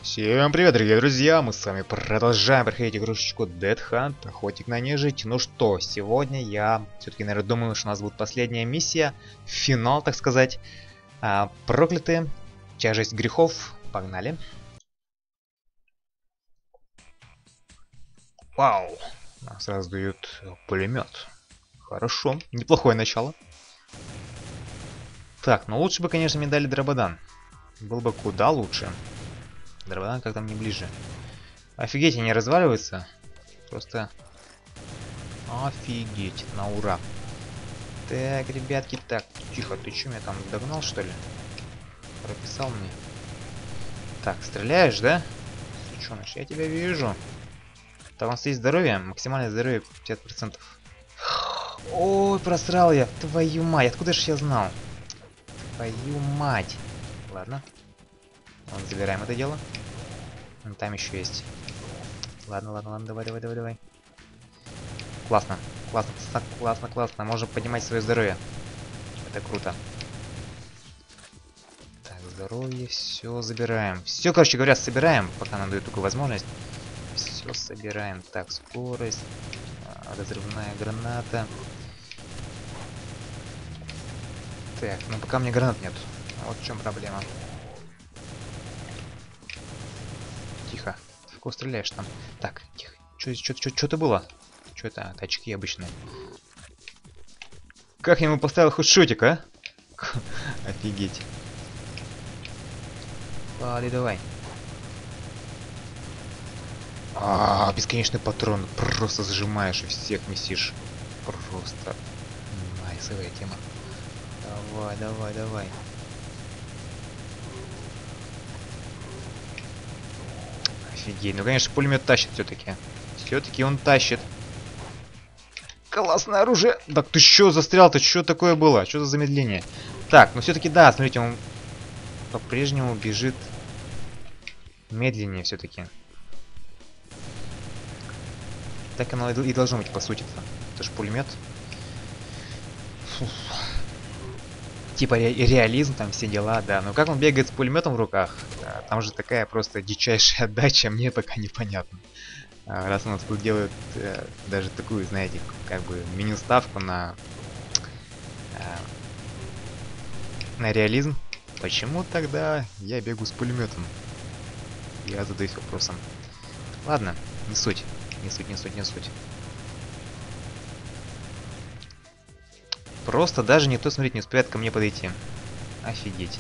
Всем привет, дорогие друзья! Мы с вами продолжаем проходить игрушечку Dead Hunt, Охотник на нежить. Ну что, сегодня я все-таки, наверное, думаю, что у нас будет последняя миссия, финал, так сказать. Проклятые, тяжесть грехов. Погнали. Вау! Нам сразу дают пулемет. Хорошо, неплохое начало. Так, ну лучше бы, конечно, мне дали Дрободан. Был бы куда лучше. Дрободан как-то мне ближе. Офигеть, они разваливаются. Просто офигеть, на ура. Так, ребятки, так, тихо, ты что, меня там догнал, что ли? Прописал мне. Так, стреляешь, да? Сучёныш, я тебя вижу. Так, у нас есть здоровье, максимальное здоровье 50%. Ой, просрал я, твою мать, откуда же я знал? Твою мать. Ладно. Ладно, забираем это дело. Там еще есть. Ладно, давай. Классно, классно. Можем поднимать свое здоровье. Это круто. Так, здоровье, все забираем. Все, короче говоря, собираем, пока нам дают такую возможность. Все собираем. Так, скорость, разрывная граната. Так, ну пока мне гранат нет. Вот в чем проблема. Тихо. В кого стреляешь там? Так, тихо. Что это было? Что это? Это очки обычные. Как я ему поставил хоть шотик, а? Офигеть. Пали, давай. Бесконечный патрон. Просто зажимаешь и всех месишь. Просто найсовая тема. Давай. Офигеть. Ну, конечно, пулемет тащит все-таки. Все-таки он тащит. Классное оружие. Так ты что застрял-то? Что такое было? Что за замедление? Так, ну все-таки да, смотрите, он по-прежнему бежит медленнее все-таки. Так оно и должно быть, по сути-то. Это же пулемет. Типа реализм, там все дела, да. Но как он бегает с пулеметом в руках? Да, там же такая просто дичайшая отдача, мне пока непонятно. Раз у нас тут делают даже такую, знаете, как бы меню-ставку на реализм, почему тогда я бегу с пулеметом? Я задаюсь вопросом. Ладно, не суть. Просто даже никто, смотрите, не успевает ко мне подойти. Офигеть.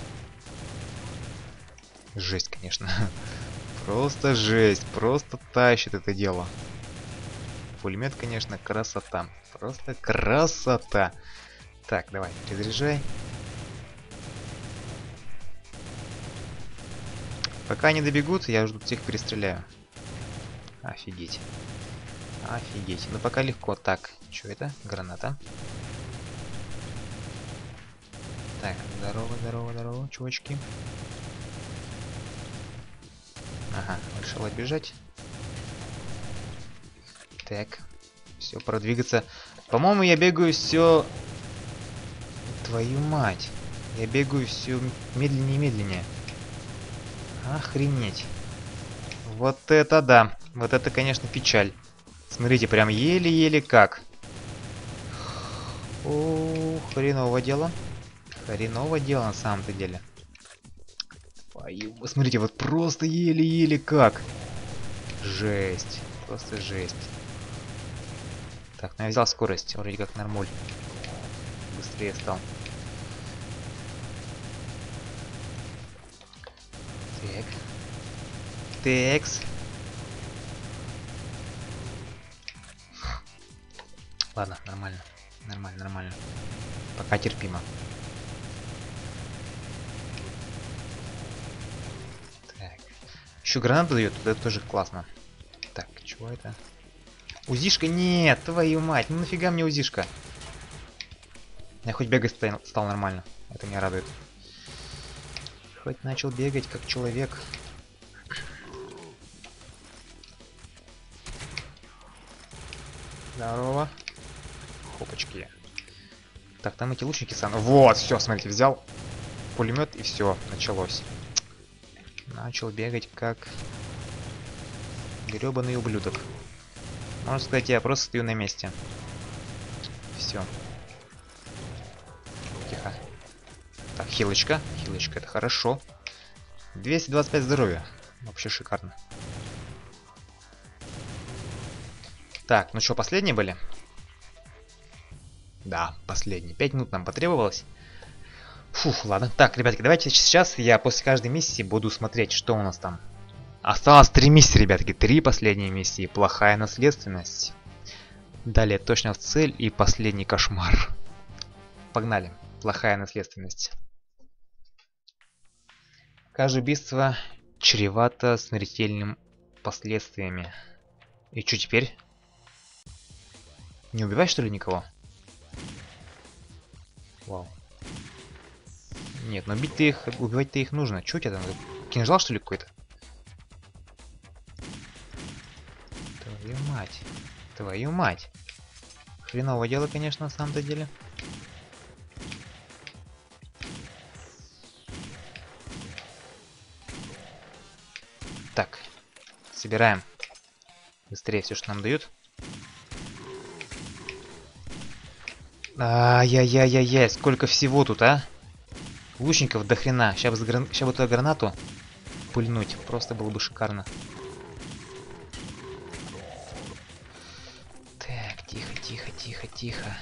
Жесть, конечно. Просто жесть. Просто тащит это дело. Пулемет, конечно, красота. Просто красота. Так, давай, перезаряжай. Пока они добегут, я уже всех перестреляю. Офигеть. Ну пока легко. Так, что это? Граната. Так, здорово, чувачки. Ага, решил отбежать. Так, все, продвигаться. По-моему, я бегаю все. Твою мать. Я бегаю все медленнее и медленнее. Охренеть. Вот это да. Вот это, конечно, печаль. Смотрите, прям еле-еле как. О, хреново дело. Хреново дело на самом-то деле. Смотрите, вот просто еле-еле как. Жесть. Просто жесть. Так, ну я взял скорость. Вроде как нормуль. Быстрее стал. Так. Текс. Ладно, нормально. Пока терпимо. Так. Еще гранату дает, это тоже классно. Так, чего это? Узишка? Нет, твою мать, ну нафига мне узишка? Я хоть бегать стал нормально. Это меня радует. Хоть начал бегать как человек. Здорово. Хопочки. Так, там эти лучники сам. Вот, все, смотрите, взял пулемет и все, началось. Начал бегать как грёбаный ублюдок. Можно сказать, я просто стою на месте. Все. Тихо. Так, хилочка. Хилочка, это хорошо. 225 здоровья. Вообще шикарно. Так, ну что, последние были? Да, последние. 5 минут нам потребовалось. Фух, ладно. Так, ребятки, давайте сейчас я после каждой миссии буду смотреть, что у нас там. Осталось 3 миссии, ребятки. 3 последние миссии. Плохая наследственность. Далее точно в цель и последний кошмар. Погнали. Плохая наследственность. Каждое убийство чревато смертельными последствиями. И что теперь? Не убивать, что ли, никого? Вау. Нет, но убивать-то их нужно. Чё у тебя там? Кинжал, что ли, какой-то? Твою мать. Твою мать. Хреново дело, конечно, на самом-то деле. Так. Собираем. Быстрее все, что нам дают. Ай-яй-яй-яй-яй, сколько всего тут, а? Лучников до хрена. Сейчас бы эту гранату пульнуть. Просто было бы шикарно. Так, тихо, тихо, тихо, тихо.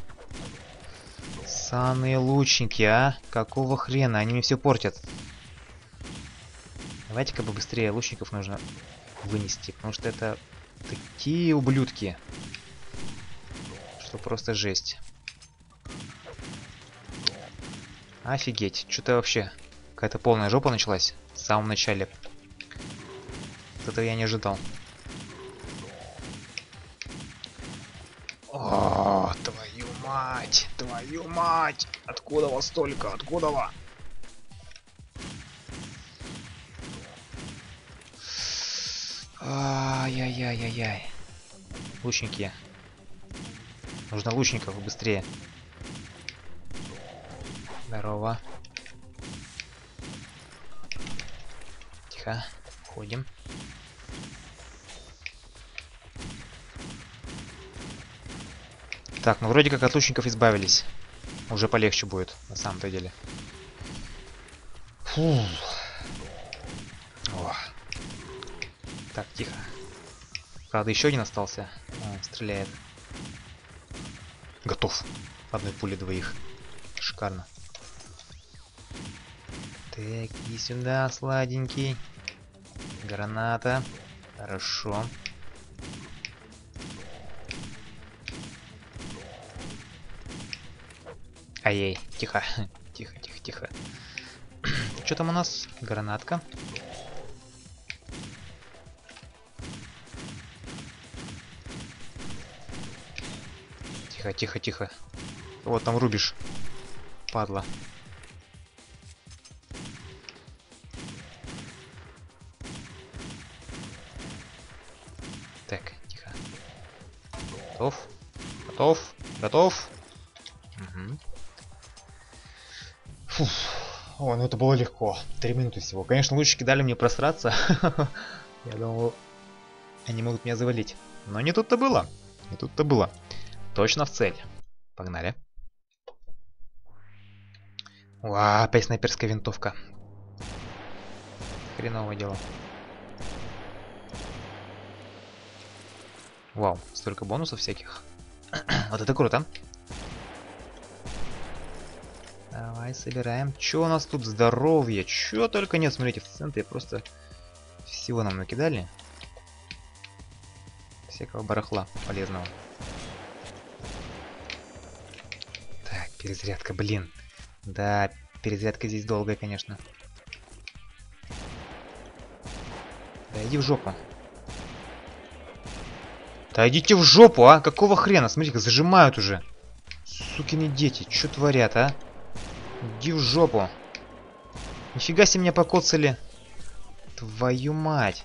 Санные лучники, а? Какого хрена? Они мне все портят. Давайте-ка побыстрее лучников нужно вынести. Потому что это такие ублюдки. Что просто жесть. Офигеть, что-то вообще какая-то полная жопа началась в самом начале. Вот этого я не ожидал. О, твою мать, твою мать! Откуда вас столько? Откуда вас? Ай-яй-яй-яй-яй. Лучники. Нужно лучников быстрее. Здорово. Тихо. Ходим. Так, ну вроде как от лучников избавились. Уже полегче будет, на самом-то деле. Фу. О. Так, тихо. Правда, еще один остался. Он стреляет. Готов. Одной пули двоих. Шикарно. Так, иди сюда, сладенький. Граната. Хорошо. Ай-яй, тихо. Тихо, тихо, тихо. Что там у нас? Гранатка. Тихо, тихо, тихо. Вот там рубишь. Падла. Так, тихо. Готов. Готов. Готов. Угу. Фух. О, ну это было легко. 3 минуты всего. Конечно, лучники дали мне просраться. Я думал, они могут меня завалить. Но не тут-то было. Не тут-то было. Точно в цель. Погнали. Уа, опять снайперская винтовка. Хреновое дело. Вау, столько бонусов всяких. Вот это круто. Давай, собираем. Чё у нас тут? Здоровье. Чё только нет, смотрите, в центре просто всего нам накидали. Всякого барахла полезного. Так, перезарядка, блин. Да, перезарядка здесь долгая, конечно. Да иди в жопу. Да идите в жопу, а? Какого хрена? Смотри-ка, зажимают уже. Сукины дети, что творят, а? Иди в жопу. Нифига себе меня покоцали. Твою мать.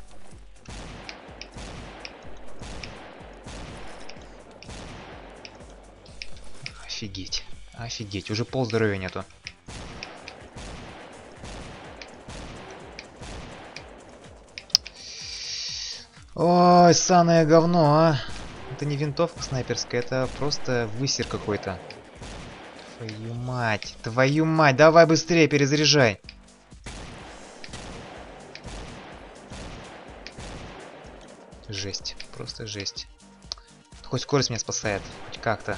Офигеть. Офигеть, уже полздоровья нету. Ой, ссаное говно, а. Это не винтовка снайперская, это просто высер какой-то. Твою мать, давай быстрее перезаряжай. Жесть, просто жесть. Хоть скорость меня спасает, хоть как-то.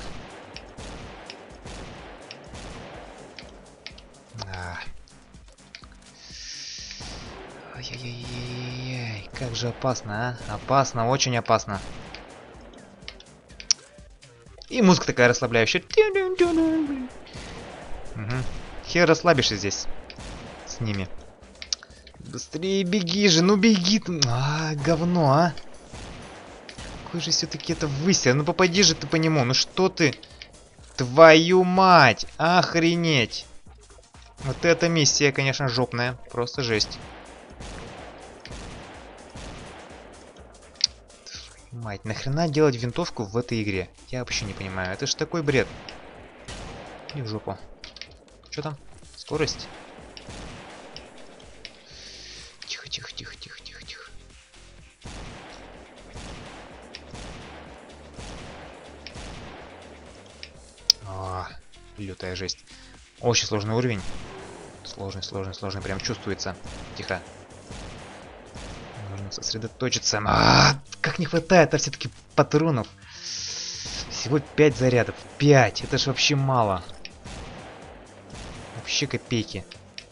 Ай-яй-яй-яй-яй, как же опасно, а? Опасно, очень опасно. И музыка такая расслабляющая. Угу. Хер расслабишься здесь с ними. Быстрее беги же, ну беги ты. Говно, а. Какой же все-таки это высер. Ну попади же ты по нему. Ну что ты? Твою мать. Охренеть. Вот эта миссия, конечно, жопная. Просто жесть. Твою мать, нахрена делать винтовку в этой игре? Я вообще не понимаю. Это ж такой бред. И в жопу. Что там? Скорость? Тихо, тихо, тихо, тихо, тихо, тихо. Лютая жесть. Очень сложный уровень. Сложный, сложный, сложный. Прям чувствуется. Тихо. Нужно сосредоточиться. Как не хватает, все-таки патронов. Всего 5 зарядов. 5. Это ж вообще мало. Вообще копейки.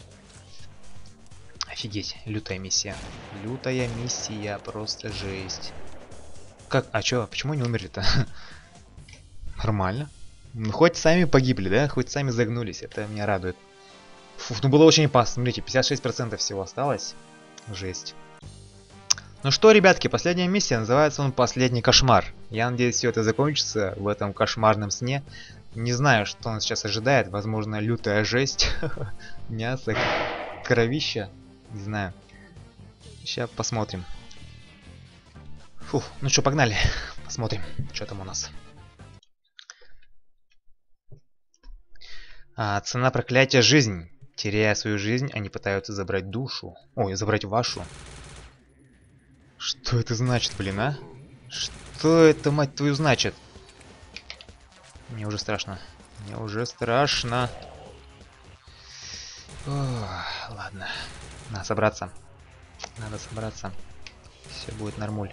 Офигеть. Лютая миссия. Лютая миссия. Просто жесть. Как? А чё? Почему не умерли-то? Нормально. Хоть сами погибли, да? Хоть сами загнулись. Это меня радует. Фух, ну было очень опасно. Смотрите, 56% всего осталось. Жесть. Ну что, ребятки, последняя миссия. Называется он «Последний кошмар». Я надеюсь, все это закончится в этом кошмарном сне. Не знаю, что нас сейчас ожидает. Возможно, лютая жесть. Мясо, кровища. Не знаю. Сейчас посмотрим. Фух, ну что, погнали. Посмотрим, что там у нас. Цена проклятия — жизнь. Теряя свою жизнь, они пытаются забрать душу. Ой, забрать вашу. Что это значит, блин, а? Что это, мать твою, значит? Мне уже страшно. Мне уже страшно. Ладно. Надо собраться. Надо собраться. Все будет нормуль.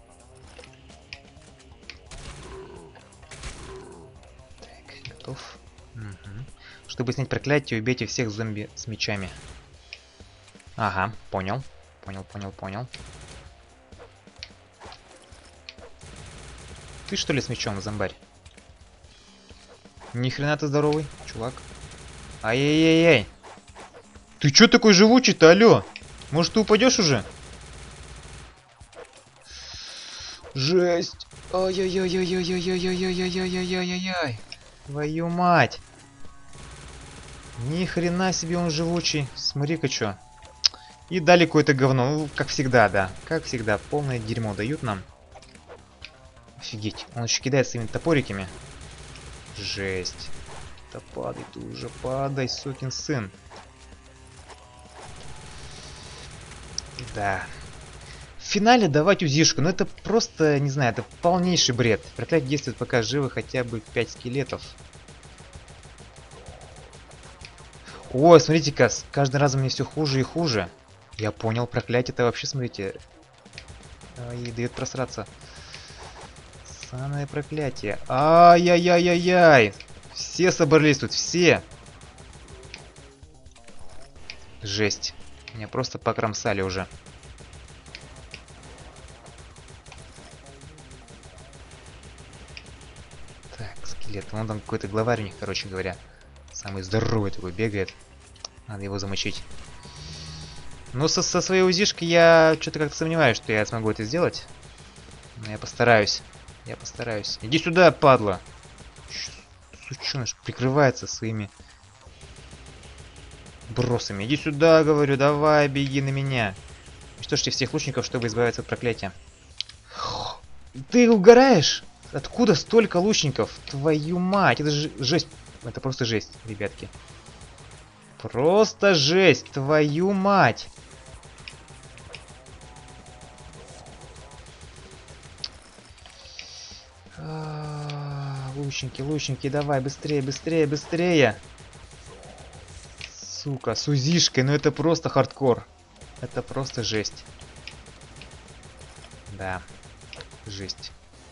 Так, готов. Угу. Чтобы снять проклятие, убейте всех зомби с мечами. Ага, понял. Понял. Ты что ли с мечом, зомбарь? Ни хрена ты здоровый, чувак. Ай-яй-яй-яй. Ты чё такой живучий-то, алё? Может, ты упадешь уже? Жесть. Ай-яй-яй-яй-яй-яй-яй-яй-яй-яй-яй-яй-яй. Твою мать. Ни хрена себе он живучий. Смотри-ка чё. И дали какое-то говно. Ну, как всегда, да. Как всегда, полное дерьмо дают нам. Офигеть. Он еще кидает своими топориками. Жесть. Да падай ты уже, падай, сукин сын. Да. В финале давать узишку, ну это просто, не знаю, это полнейший бред. Проклятие действует, пока живы хотя бы 5 скелетов. Ой, смотрите-ка, с каждым разом мне все хуже и хуже. Я понял, проклятие-то вообще, смотрите, и дает просраться. Самое проклятие. Ай-яй-яй-яй-яй. Все собрались тут, все. Жесть. Меня просто покромсали уже. Так, скелет. Вон там какой-то главарь у них, короче говоря. Самый здоровый такой бегает. Надо его замочить. Ну, со своей узишкой я что-то как-то сомневаюсь, что я смогу это сделать. Но я постараюсь. Я постараюсь. Иди сюда, падла. Сучёныш прикрывается своими бросами. Иди сюда, говорю, давай, беги на меня. Уничтожьте всех лучников, чтобы избавиться от проклятия. Ты угораешь? Откуда столько лучников? Твою мать, это же жесть. Это просто жесть, ребятки. Просто жесть, твою мать. Лучники, лучники, давай, быстрее, быстрее, быстрее. Сука, с узишкой, ну это просто хардкор. Это просто жесть. Да, жесть.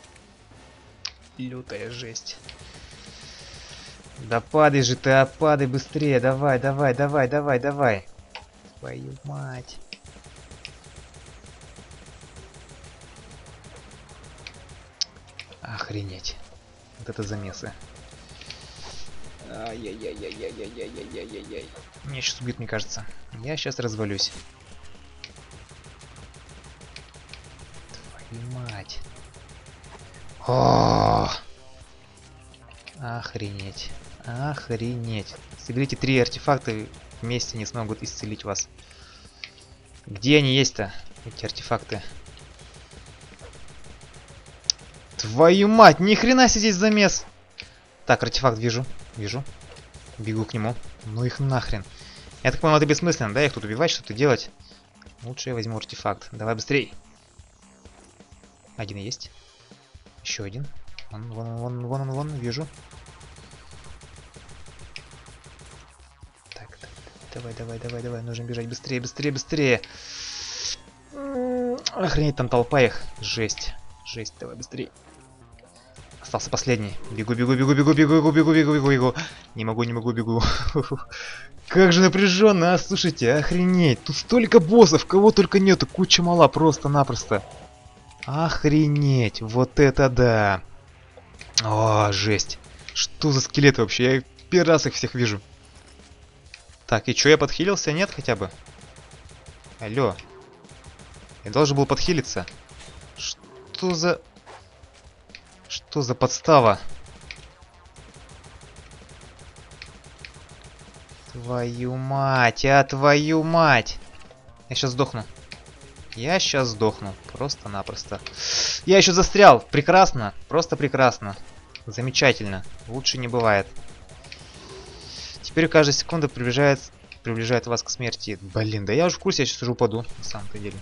Лютая жесть. Да падай же ты, а падай быстрее, давай, давай, давай, давай, давай. Твою мать. Охренеть. Вот это замесы. Ай-яй-яй-яй-яй-яй-яй-яй-яй-яй. Меня сейчас убьют, мне кажется. Я сейчас развалюсь. Твою мать. О! Охренеть. Охренеть. Соберите 3 артефакта, вместе не смогут исцелить вас. Где они есть-то, эти артефакты? Твою мать, ни хрена себе здесь замес. Так, артефакт вижу. Вижу. Бегу к нему. Ну их нахрен. Я так понял, это бессмысленно, да? Их тут убивать, что-то делать. Лучше я возьму артефакт. Давай быстрей. Один есть. Еще один. Вон, вижу. Так, давай, давай, давай, давай. Нужно бежать быстрее, быстрее, быстрее. Охренеть, там толпа их. Жесть. Жесть, давай быстрее. Остался последний. Бегу, бегу, бегу, бегу, бегу, бегу, бегу, бегу, бегу, бегу. Не могу, не могу, бегу. Как же напряженно, а? Слушайте, охренеть. Тут столько боссов, кого только нету. Куча мала, просто-напросто. Охренеть, вот это да. О, жесть. Что за скелеты вообще? Я первый раз их всех вижу. Так, и чё, я подхилился? Нет хотя бы? Алло. Я должен был подхилиться. Что за... Что за подстава? Твою мать, а твою мать. Я сейчас сдохну. Я сейчас сдохну. Просто-напросто. Я еще застрял. Прекрасно. Просто прекрасно. Замечательно. Лучше не бывает. Теперь каждая секунда приближает вас к смерти. Блин, да я уже в курсе, я сейчас уже упаду. На самом-то деле.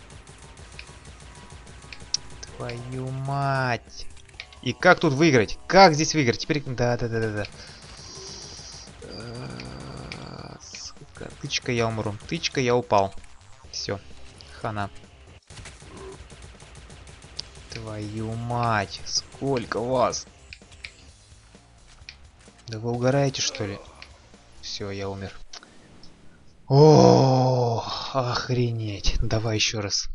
Твою мать. И как тут выиграть? Как здесь выиграть? Теперь... Да. Сука, тычка, я умру. Тычка, я упал. Все. Хана. Твою мать. Сколько вас? Да вы угораете, что ли? Все, я умер. О, охренеть. Давай еще раз.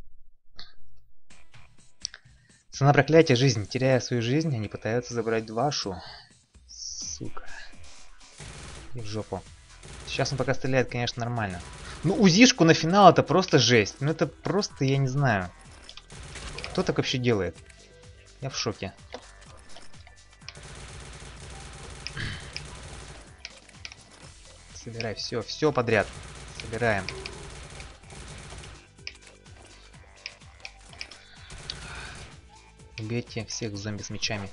Цена проклятия — жизнь. Теряя свою жизнь, они пытаются забрать вашу. Сука. И в жопу. Сейчас он пока стреляет, конечно, нормально. Ну, узишку на финал — это просто жесть. Ну, это просто, я не знаю. Кто так вообще делает? Я в шоке. Собирай все подряд. Собираем. Убейте всех зомби с мечами.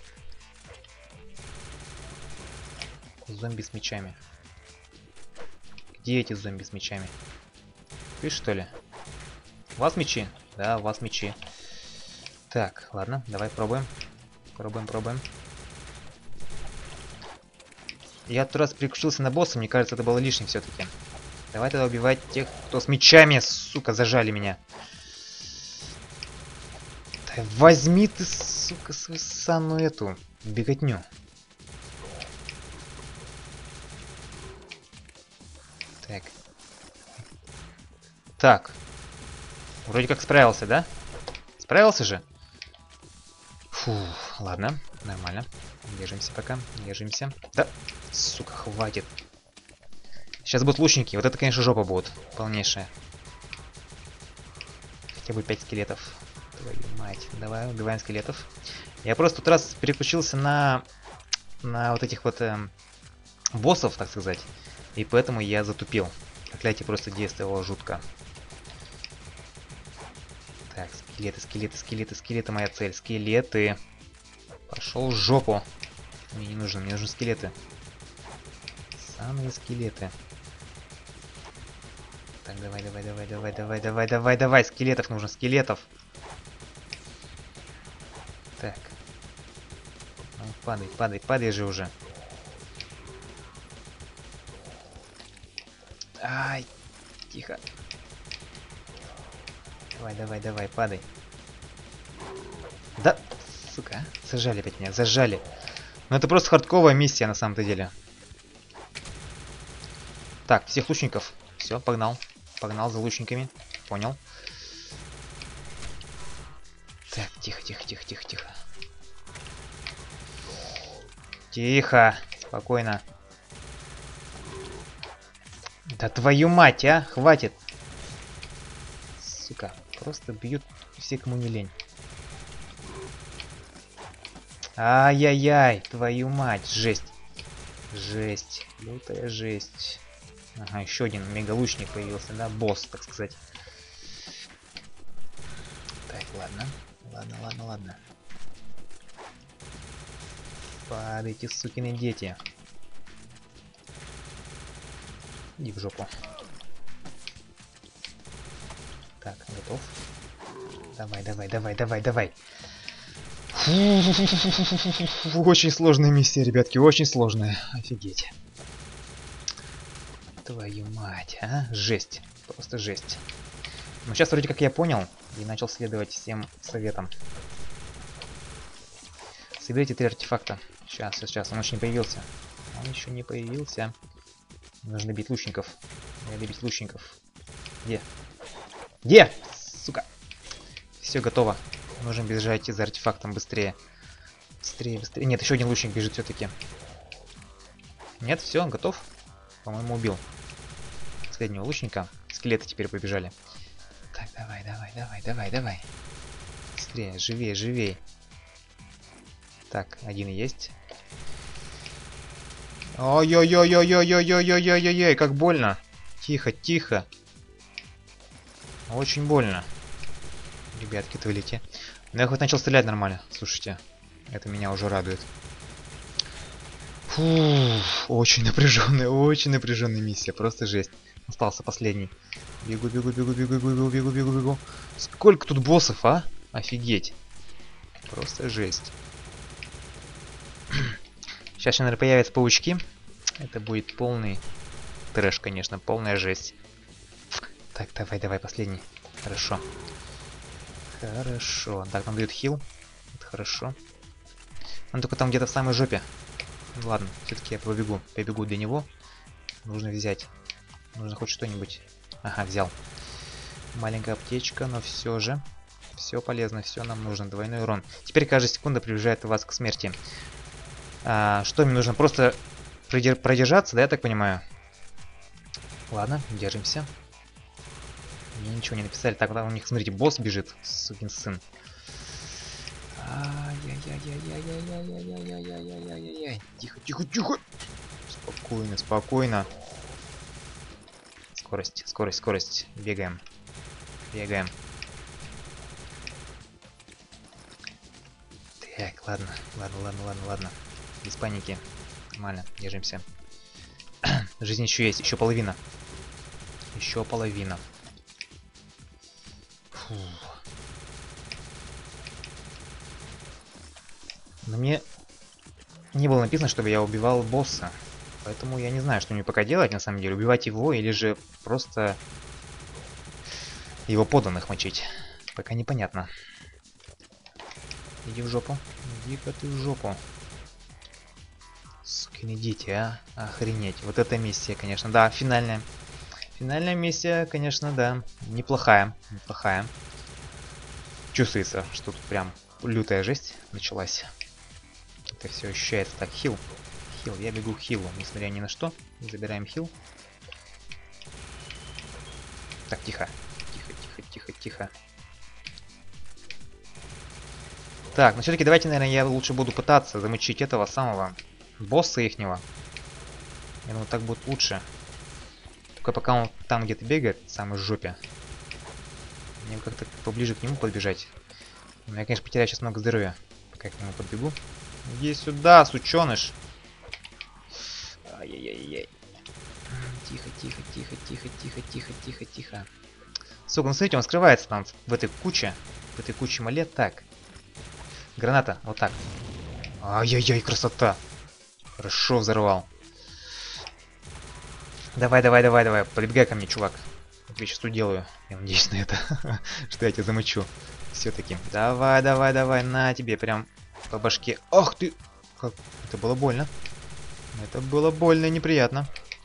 Зомби с мечами. Где эти зомби с мечами? Ты что ли? У вас мечи? Да, у вас мечи. Так, ладно, давай пробуем. Пробуем. Я тут раз переключился на босса, мне кажется, это было лишним все-таки. Давай тогда убивать тех, кто с мечами, сука, зажали меня. Да возьми ты, сука, свою санную эту беготню. Так. Так. Вроде как справился, да? Справился же? Фу, ладно, нормально. Держимся пока, держимся. Да, сука, хватит. Сейчас будут лучники. Вот это, конечно, жопа будет. Полнейшая. Хотя бы 5 скелетов. Твою мать. Давай, убиваем скелетов. Я просто тут раз переключился на вот этих вот боссов, так сказать. И поэтому я затупил. Проклятие просто действовало жутко. Так, скелеты, моя цель. Скелеты. Пошел в жопу. Мне не нужно, мне нужны скелеты. Самые скелеты. Так, давай. Скелетов нужно, скелетов. Так. Падай, падай, падай же уже. Ай, тихо. Давай, давай, давай, падай. Да, сука, зажали опять меня, зажали. Ну это просто хардковая миссия на самом-то деле. Так, всех лучников. Все, погнал. Погнал за лучниками. Понял. Так, тихо, тихо, тихо, тихо, тихо. Тихо, спокойно. Да твою мать, а! Хватит. Сука, просто бьют все, кому не лень. Ай-яй-яй, твою мать, жесть. Жесть, лютая жесть. Ага, еще один мегалучник появился, да, босс, так сказать. Так, ладно, ладно, ладно, ладно. Падайте, сукины дети. Иди в жопу. Так, готов. Давай, давай, давай, давай, давай. Очень сложная миссия, ребятки, очень сложная. Офигеть. Твою мать, а? Жесть. Просто жесть. Ну, сейчас вроде как я понял и начал следовать всем советам. Соберите 3 артефакта. Сейчас, сейчас, он еще не появился. Он еще не появился. Нужно бить лучников. Надо бить лучников. Где? Где? Сука. Все готово. Нужно бежать за артефактом быстрее. Быстрее, быстрее. Нет, еще один лучник бежит все-таки. Нет, все, готов. По-моему, убил последнего лучника. Скелеты теперь побежали. Так, давай, давай, давай, давай, давай. Быстрее, живее, живее. Так, один есть. Ой-ой-ой-ой-ой-ой-ой-ой-ой-ой-ой, как больно. Тихо, тихо. Очень больно. Ребятки, отвалите. Но я хоть начал стрелять нормально. Слушайте, это меня уже радует. Фу, очень напряженная миссия. Просто жесть. Остался последний. Бегу, бегу, бегу, бегу, бегу, бегу, бегу, бегу. Сколько тут боссов, а? Офигеть. Просто жесть. Сейчас, наверное, появятся паучки. Это будет полный трэш, конечно, полная жесть. Так, давай, давай, последний. Хорошо. Хорошо. Так, нам дают хил. Это хорошо. Он только там где-то в самой жопе. Ладно, все-таки я побегу. Побегу до него. Нужно взять. Нужно хоть что-нибудь. Ага, взял. Маленькая аптечка, но все же. Все полезно, все нам нужно. Двойной урон. Теперь каждая секунда приближает вас к смерти. Что мне нужно? Просто продержаться, да, я так понимаю? Ладно, держимся. Мне ничего не написали. Так, у них, смотрите, босс бежит, сукин сын. Ай-яй-яй-яй-яй-яй-яй-яй-яй-яй-яй-яй-яй. Тихо, тихо, тихо. Спокойно, спокойно. Скорость, скорость, скорость. Бегаем. Бегаем. Так, ладно, ладно, ладно, ладно, ладно. Без паники. Нормально, держимся. Жизнь еще есть, еще половина. Еще половина. Фу. Но мне не было написано, чтобы я убивал босса. Поэтому я не знаю, что мне пока делать, на самом деле. Убивать его или же просто его подданных мочить. Пока непонятно. Иди в жопу. Иди-ка ты в жопу. Сукин, идите, а. Охренеть. Вот эта миссия, конечно. Да, финальная. Финальная миссия, конечно, да. Неплохая. Неплохая. Чувствуется, что тут прям лютая жесть началась. Это все ощущается. Так, хил. Хил. Я бегу к хилу, несмотря ни на что. Забираем хил. Так, тихо. Тихо, тихо, тихо, тихо. Так, ну все-таки давайте, наверное, я лучше буду пытаться замочить этого самого босса ихнего. Я думаю, так будет лучше. Только пока он там где-то бегает, в самой жопе. Мне как-то поближе к нему подбежать. Но я, конечно, потеряю сейчас много здоровья, пока я к нему подбегу. Иди сюда, сученыш. Ай-яй-яй-яй. Тихо, тихо, тихо, тихо, тихо, тихо, тихо, тихо. Сука, ну смотрите, он скрывается там в этой куче. В этой куче малет. Так. Граната, вот так. Ай-яй-яй, красота. Хорошо взорвал. Давай, давай, давай, давай. Подбегай ко мне, чувак. Я тебе сейчас уделаю. Я надеюсь на это. Что я тебя замочу. Все-таки. Давай, давай, давай. На тебе прям по башке. Ах ты. Как? Это было больно. Это было больно и неприятно.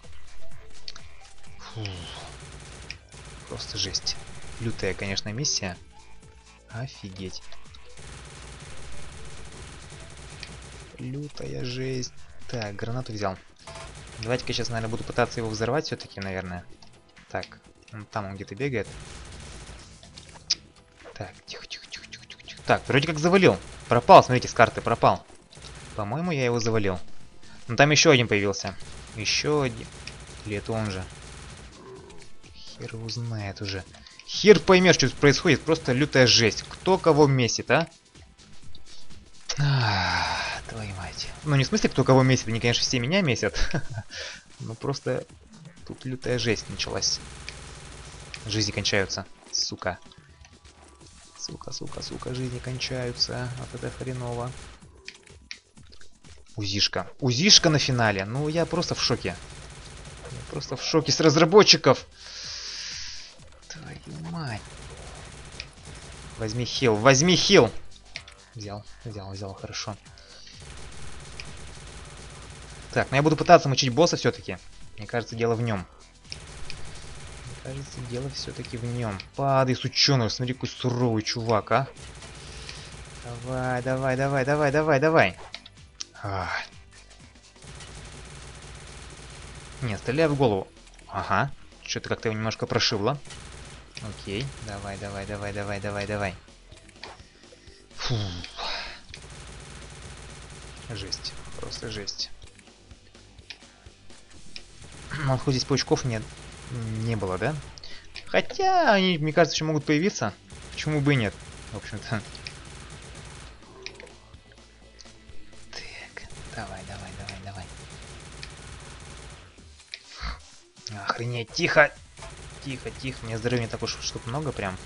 Фу. Просто жесть. Лютая, конечно, миссия. Офигеть. Лютая жесть. Так, гранату взял. Давайте-ка сейчас, наверное, буду пытаться его взорвать все-таки, наверное. Так, там он где-то бегает. Так, тихо, тихо, тихо, тихо, тихо, тихо. Так, вроде как завалил. Пропал, смотрите, с карты пропал. По-моему, я его завалил. Но там еще один появился. Еще один. Или это он же? Хер его знает уже. Хер поймешь, что тут происходит. Просто лютая жесть. Кто кого месит, а? Твою мать. Ну, не в смысле, кто кого месит. Они, конечно, все меня месят. Ну, просто тут лютая жесть началась. Жизни кончаются. Сука. Сука, сука, сука. Жизни кончаются. Вот это хреново. Узишка. Узишка на финале. Ну, я просто в шоке. Я просто в шоке с разработчиков. Твою мать. Возьми хил. Возьми хил. Взял, взял, взял, хорошо. Так, но я буду пытаться мочить босса все-таки. Мне кажется, дело в нем. Мне кажется, дело все-таки в нем. Падай, сученый, смотри, какой суровый чувак, а. Давай, давай, давай, давай, давай, давай. Не, стреляй в голову. Ага, что-то как-то его немножко прошибло. Окей, давай, давай, давай, давай, давай, давай. Фу. Жесть, просто жесть. Ну, хоть здесь паучков не было, да? Хотя они, мне кажется, еще могут появиться. Почему бы и нет, в общем-то. Так, давай, давай, давай, давай. Охренеть, тихо! Тихо, тихо, у меня здоровья не так уж чтобы много прям.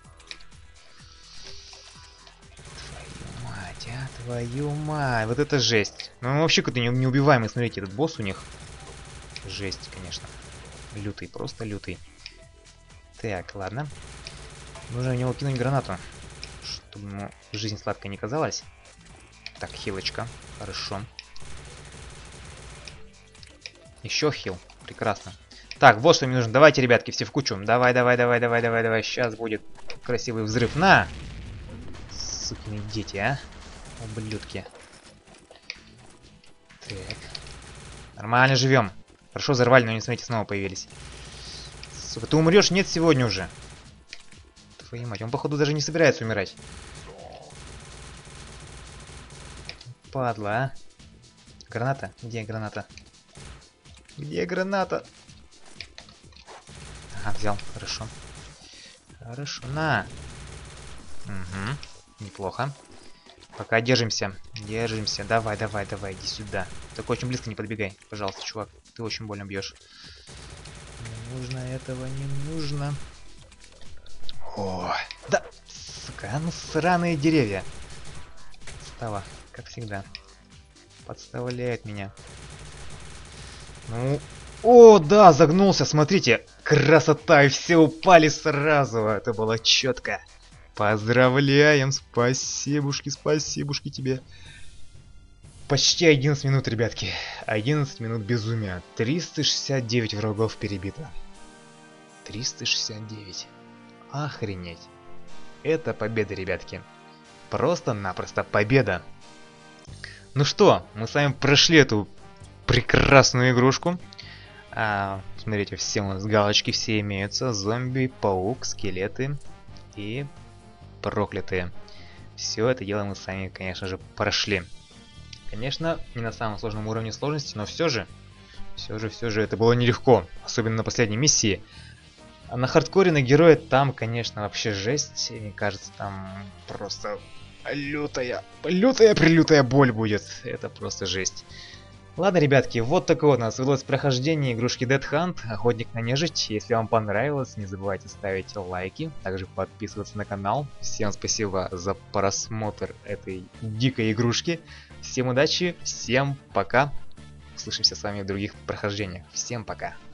Твою мать, вот это жесть. Ну он вообще какой-то неубиваемый, смотрите, этот босс у них. Жесть, конечно. Лютый, просто лютый. Так, ладно. Нужно в него кинуть гранату, чтобы ему жизнь сладкой не казалась. Так, хилочка, хорошо. Еще хил, прекрасно. Так, вот что мне нужно. Давайте, ребятки, все в кучу. Давай, давай, давай, давай, давай, давай. Сейчас будет красивый взрыв. На! Сукины дети, а? Ублюдки. Так. Нормально живем. Хорошо взорвали, но не смотрите, снова появились. Сука, ты умрешь? Нет, сегодня уже. Твою мать, он походу даже не собирается умирать. Падла, а? Граната? Где граната? Где граната? Ага, взял, хорошо. Хорошо, на. Угу, неплохо. Пока держимся, держимся. Давай, давай, давай, иди сюда. Только очень близко не подбегай, пожалуйста, чувак. Ты очень больно бьешь. Не нужно этого, не нужно. О, да, сука, ну сраные деревья. Подстава, как всегда. Подставляет меня. Ну, о, да, загнулся, смотрите. Красота, и все упали сразу. Это было четко. Поздравляем, спасибушки, спасибушки тебе. Почти 11 минут, ребятки. 11 минут безумия. 369 врагов перебито. 369. Охренеть. Это победа, ребятки. Просто-напросто победа. Ну что, мы с вами прошли эту прекрасную игрушку. Смотрите, все у нас галочки все имеются. Зомби, паук, скелеты и проклятые. Все это дело мы с вами, конечно же, прошли. Конечно, не на самом сложном уровне сложности, но все же это было нелегко. Особенно на последней миссии. А на хардкоре, на героя, там, конечно, вообще жесть. Мне кажется, там просто лютая боль будет. Это просто жесть. Ладно, ребятки, вот такое вот у нас выдалось прохождение игрушки Dead Hunt, Охотник на нежить. Если вам понравилось, не забывайте ставить лайки, также подписываться на канал. Всем спасибо за просмотр этой дикой игрушки. Всем удачи, всем пока. Услышимся с вами в других прохождениях. Всем пока.